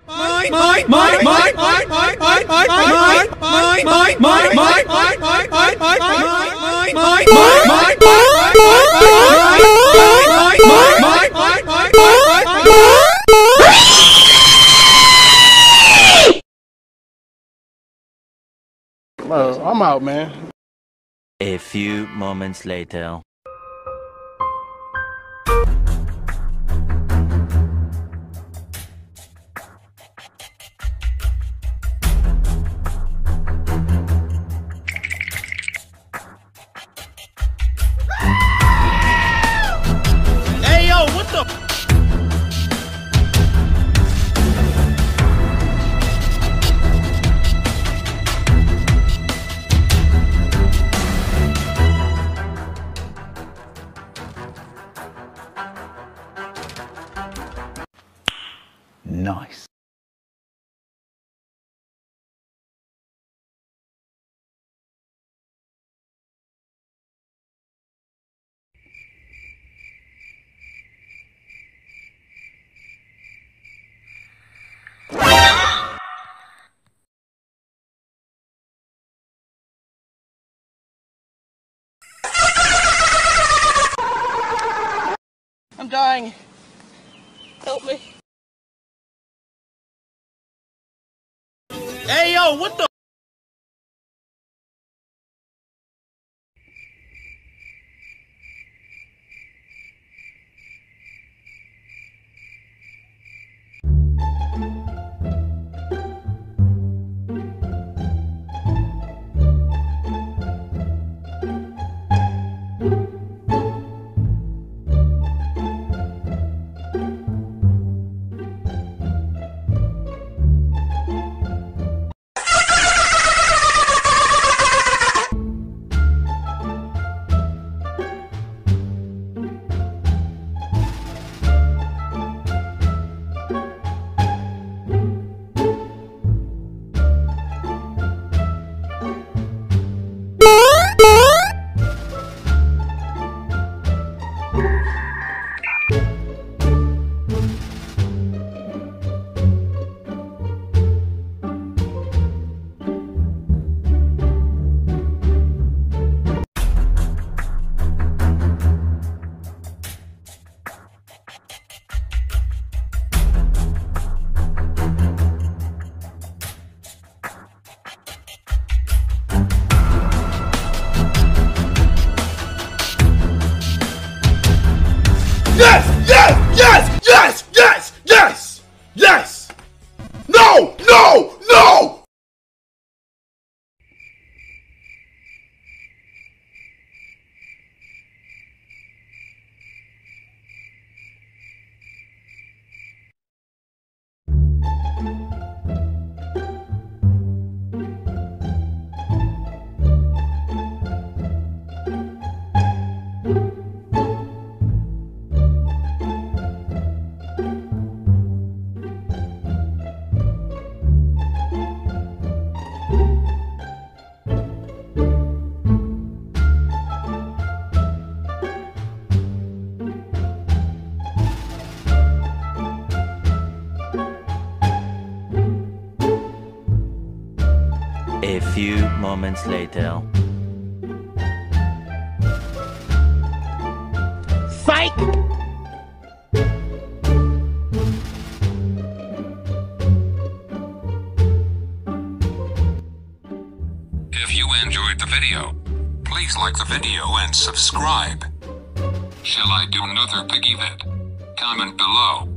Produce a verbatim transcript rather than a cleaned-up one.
Well, I'm out, man. A few moments later. Hey, yo, what the? Nice. I'm dying. Help me. Hey, yo, what the? Yes! Yes! Yes! Yes! Yes! Yes! Yes! No! No! No! A few moments later. Psych! If you enjoyed the video, please like the video and subscribe. Shall I do another Piggy vid? Comment below.